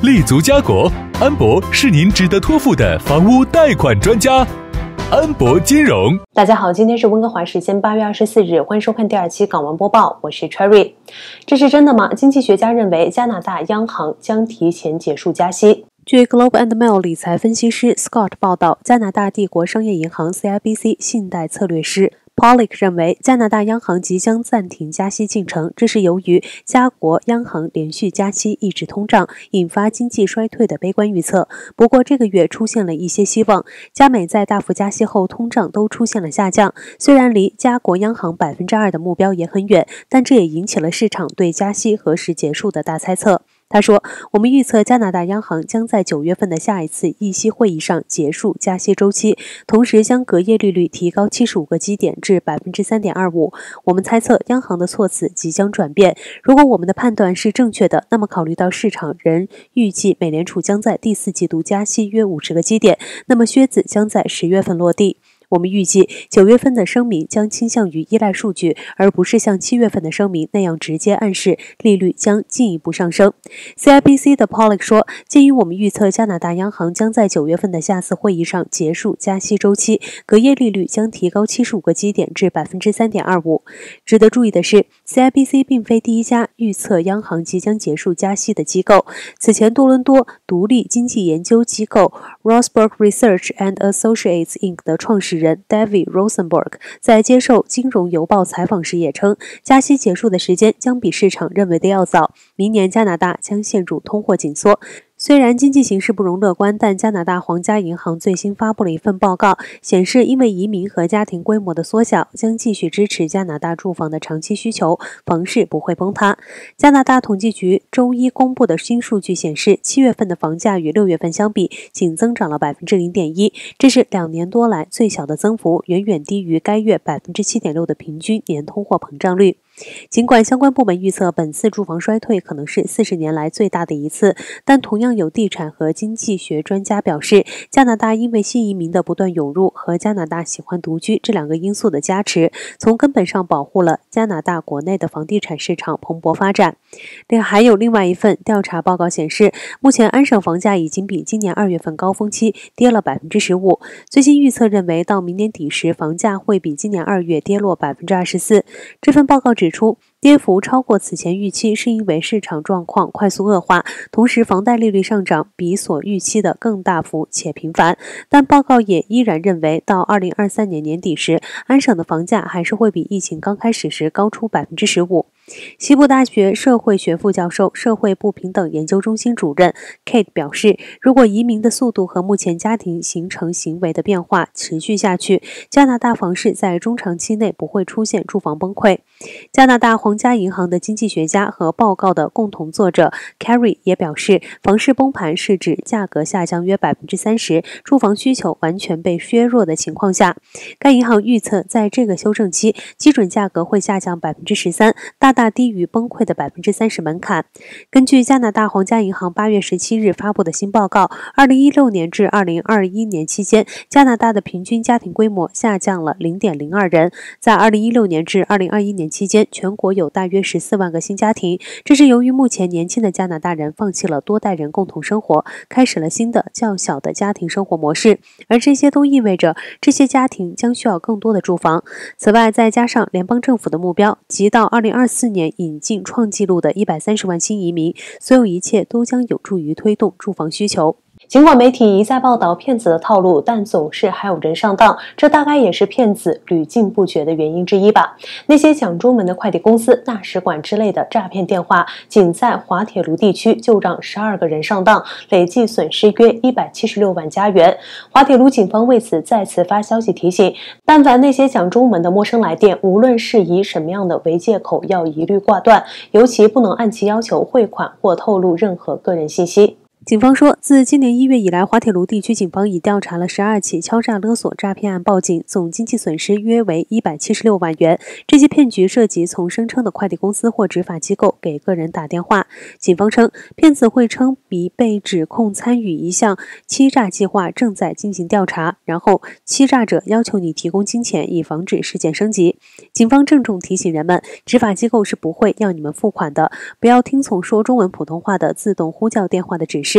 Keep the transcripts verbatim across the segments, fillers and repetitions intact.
立足家国，安博是您值得托付的房屋贷款专家。安博金融， 大家好，今天是温哥华时间八月二十四日，欢迎收看第二期港闻播报，我是 Cherry。这是真的吗？经济学家认为加拿大央行将提前结束加息。据 Globe and Mail 理财分析师 Scott 报道，加拿大帝国商业银行 C I B C 信贷策略师Pollock 认为，加拿大央行即将暂停加息进程，这是由于加国央行连续加息抑制通胀，引发经济衰退的悲观预测。不过，这个月出现了一些希望，加美在大幅加息后，通胀都出现了下降。虽然离加国央行百分之二的目标也很远，但这也引起了市场对加息何时结束的大猜测。他说，我们预测加拿大央行将在九月份的下一次议息会议上结束加息周期，同时将隔夜利率提高七十五个基点至 百分之三点二五。我们猜测央行的措辞即将转变。如果我们的判断是正确的，那么考虑到市场仍预计美联储将在第四季度加息约五十个基点，那么靴子将在十月份落地。我们预计九月份的声明将倾向于依赖数据，而不是像七月份的声明那样直接暗示利率将进一步上升。C I B C 的 Pollock 说，鉴于我们预测加拿大央行将在九月份的下次会议上结束加息周期，隔夜利率将提高七十五个基点至 百分之三点二五。值得注意的是 ，C I B C 并非第一家预测央行即将结束加息的机构。此前，多伦多独立经济研究机构 Rosberg Research and Associates Incorporated 的创始人人 David Rosenberg 在接受《金融邮报》采访时也称，加息结束的时间将比市场认为的要早，明年加拿大将陷入通货紧缩。虽然经济形势不容乐观，但加拿大皇家银行最新发布了一份报告，显示因为移民和家庭规模的缩小，将继续支持加拿大住房的长期需求，房市不会崩塌。加拿大统计局周一公布的新数据显示，七月份的房价与六月份相比仅增长了 百分之零点一， 这是两年多来最小的增幅，远远低于该月 百分之七点六 的平均年通货膨胀率。尽管相关部门预测本次住房衰退可能是四十年来最大的一次，但同样有地产和经济学专家表示，加拿大因为新移民的不断涌入和加拿大喜欢独居这两个因素的加持，从根本上保护了加拿大国内的房地产市场蓬勃发展。另还有另外一份调查报告显示，目前安省房价已经比今年二月份高峰期跌了 百分之十五， 最新预测认为到明年底时房价会比今年二月跌落 百分之二十四。 这份报告指出，跌幅超过此前预期是因为市场状况快速恶化，同时房贷利率上涨比所预期的更大幅且频繁。但报告也依然认为，到二零二三年年底时，安省的房价还是会比疫情刚开始时高出 百分之十五。西部大学社会学副教授、社会不平等研究中心主任 Kate 表示，如果移民的速度和目前家庭形成行为的变化持续下去，加拿大房市在中长期内不会出现住房崩溃。加拿大皇家银行的经济学家和报告的共同作者 Carrie 也表示，房市崩盘是指价格下降约 百分之三十， 住房需求完全被削弱的情况下。该银行预测，在这个修正期，基准价格会下降 百分之十三， 大大低于崩溃的 百分之三十 门槛。根据加拿大皇家银行八月十七日发布的新报告，二零一六年至二零二一年期间，加拿大的平均家庭规模下降了 零点零二人。在二零一六年至二零二一年期间，全国有大约十四万个新家庭，这是由于目前年轻的加拿大人放弃了多代人共同生活，开始了新的较小的家庭生活模式，而这些都意味着这些家庭将需要更多的住房。此外，再加上联邦政府的目标，即到二零二四年引进创纪录的一百三十万新移民，所有一切都将有助于推动住房需求。尽管媒体一再报道骗子的套路，但总是还有人上当，这大概也是骗子屡禁不绝的原因之一吧。那些讲中文的快递公司、大使馆之类的诈骗电话，仅在滑铁卢地区就让十二个人上当，累计损失约一百七十六万加元。滑铁卢警方为此再次发消息提醒，但凡那些讲中文的陌生来电，无论是以什么样的为借口，要一律挂断，尤其不能按其要求汇款或透露任何个人信息。警方说，自今年一月以来，滑铁卢地区警方已调查了十二起敲诈勒索诈骗案报警，总经济损失约为一百七十六万元。这些骗局涉及从声称的快递公司或执法机构给个人打电话。警方称，骗子会称比被指控参与一项欺诈计划正在进行调查，然后欺诈者要求你提供金钱，以防止事件升级。警方郑重提醒人们，执法机构是不会要你们付款的，不要听从说中文普通话的自动呼叫电话的指示。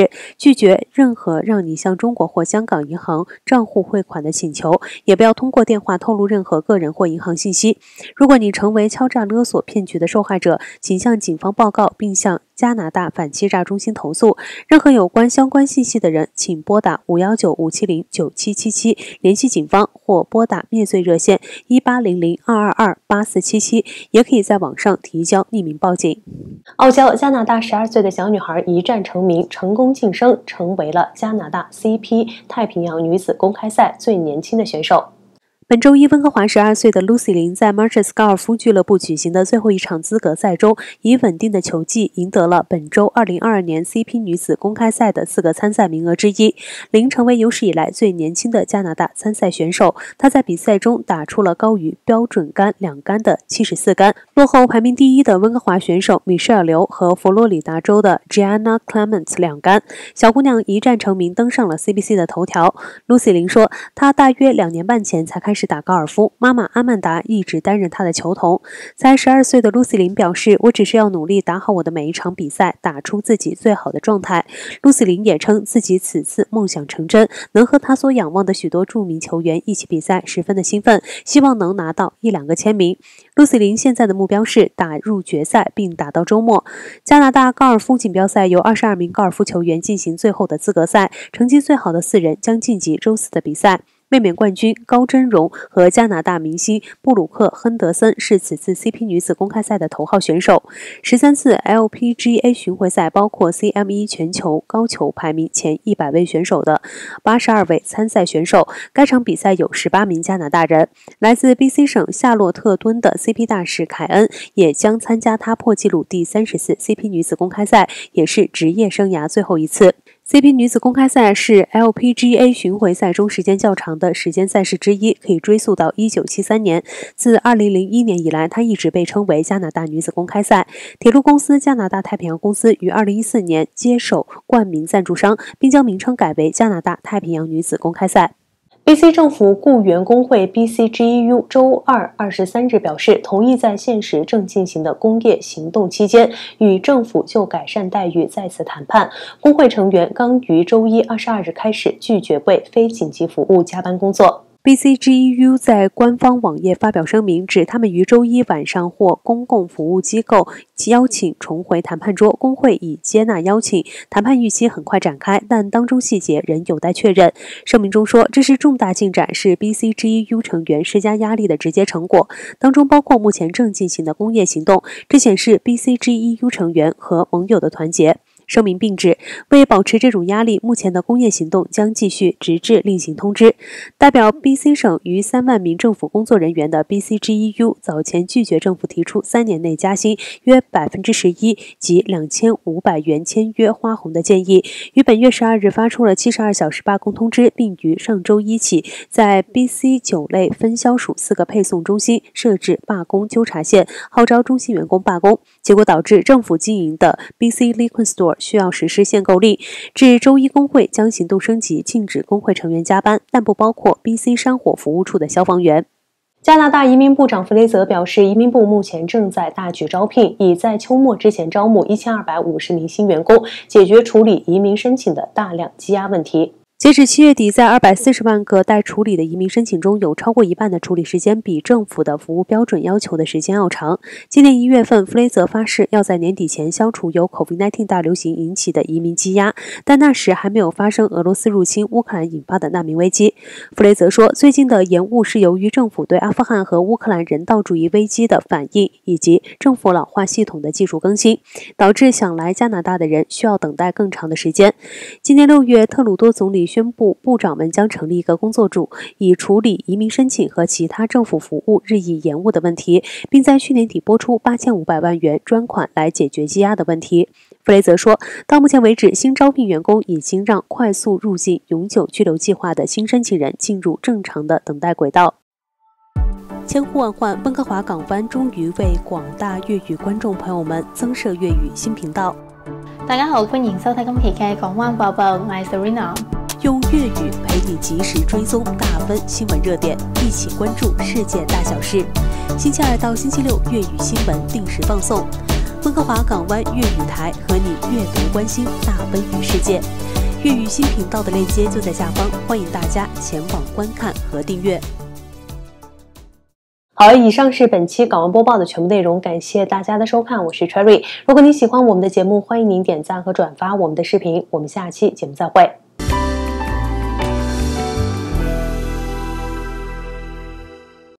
示，拒绝任何让你向中国或香港银行账户汇款的请求，也不要通过电话透露任何个人或银行信息。如果你成为敲诈勒索骗局的受害者，请向警方报告并向加拿大反欺诈中心投诉。任何有关相关信息的人，请拨打五一九五七零九七七七联系警方，或拨打灭罪热线一八零零二二二八四七七，也可以在网上提交匿名报警。傲娇加拿大十二岁的小女孩一战成名，成功晋升，成为了加拿大 C P 太平洋女子公开赛最年轻的选手。本周一，温哥华十二岁的 Lucy 林在 Marches 高尔夫俱乐部举行的最后一场资格赛中，以稳定的球技赢得了本周二零二二年 C P 女子公开赛的四个参赛名额之一。林成为有史以来最年轻的加拿大参赛选手，她在比赛中打出了高于标准杆两杆的七十四杆，落后排名第一的温哥华选手米歇尔刘和佛罗里达州的 Gianna Clement 两杆。小姑娘一战成名，登上了 C B C 的头条。Lucy 林说，她大约两年半前才开始打高尔夫，妈妈阿曼达一直担任她的球童。才十二岁的 Lucy 林表示，我只是要努力打好我的每一场比赛，打出自己最好的状态。Lucy 林也称自己此次梦想成真，能和她所仰望的许多著名球员一起比赛，十分的兴奋，希望能拿到一两个签名。Lucy 林现在的目标是打入决赛并打到周末。加拿大高尔夫锦标赛由二十二名高尔夫球员进行最后的资格赛，成绩最好的四人将晋级周四的比赛。卫冕冠军高真荣和加拿大明星布鲁克·亨德森是此次 C P 女子公开赛的头号选手。十三次 L P G A 巡回赛包括 C M E 全球高球排名前一百位选手的八十二位参赛选手，该场比赛有十八名加拿大人。来自 B C 省夏洛特敦的 C P 大使凯恩也将参加他破纪录第三十次 C P 女子公开赛，也是职业生涯最后一次。C P 女子公开赛是 L P G A 巡回赛中时间较长的时间赛事之一，可以追溯到一九七三年。自二零零一年以来，它一直被称为加拿大女子公开赛。铁路公司加拿大太平洋公司于二零一四年接手冠名赞助商，并将名称改为加拿大太平洋女子公开赛。B C 政府雇员工会 B C G E U 周二二十三日表示，同意在现时正进行的工业行动期间，与政府就改善待遇再次谈判。工会成员刚于周一二十二日开始拒绝为非紧急服务加班工作。B C G E U 在官方网页发表声明，指他们于周一晚上或公共服务机构邀请重回谈判桌，工会已接纳邀请，谈判预期很快展开，但当中细节仍有待确认。声明中说，这是重大进展，是 B C G E U 成员施加压力的直接成果，当中包括目前正进行的工业行动，这显示 B C G E U 成员和盟友的团结。声明并指，为保持这种压力，目前的工业行动将继续直至另行通知。代表 B C 省逾三万名政府工作人员的 B C G E U 早前拒绝政府提出三年内加薪约百分之十一及两千五百元签约花红的建议，于本月十二日发出了七十二小时罢工通知，并于上周一起在 B C 酒类分销署四个配送中心设置罢工纠察线，号召中心员工罢工，结果导致政府经营的 B C Liquor Store需要实施限购令。至周一，工会将行动升级，禁止工会成员加班，但不包括 B C 山火服务处的消防员。加拿大移民部长弗雷泽表示，移民部目前正在大举招聘，已在秋末之前招募一千二百五十名新员工，解决处理移民申请的大量积压问题。截止七月底，在二百四十万个待处理的移民申请中，有超过一半的处理时间比政府的服务标准要求的时间要长。今年一月份，弗雷泽发誓要在年底前消除由 COVID 十九 大流行引起的移民积压，但那时还没有发生俄罗斯入侵乌克兰引发的难民危机。弗雷泽说，最近的延误是由于政府对阿富汗和乌克兰人道主义危机的反应，以及政府老化系统的技术更新，导致想来加拿大的人需要等待更长的时间。今年六月，特鲁多总理宣布，部长们将成立一个工作组，以处理移民申请和其他政府服务日益延误的问题，并在去年底拨出八千五百万元专款来解决积压的问题。弗雷泽说，到目前为止，新招聘员工已经让快速入境永久居留计划的新申请人进入正常的等待轨道。千呼万唤，温哥华港湾终于为广大粵語觀眾朋友們增設粵語新頻道。 大家好，歡迎收睇今期嘅港灣報報，我係 Serena。 用粵語陪你及時追蹤大温新聞熱點，一起關注世界大小事。星期二到星期六，粵語新聞定時放送。 温哥华港湾粤语台和你阅读关心大奔语世界。粤语新频道的链接就在下方，欢迎大家前往观看和订阅。好了，以上是本期港湾播报的全部内容，感谢大家的收看，我是 Cherry。如果你喜欢我们的节目，欢迎您点赞和转发我们的视频，我们下期节目再会。